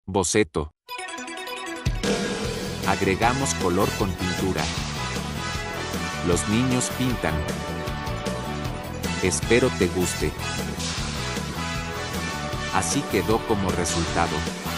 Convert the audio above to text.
Boceto. Agregamos color con pintura. Los niños pintan. Espero te guste. Así quedó como resultado.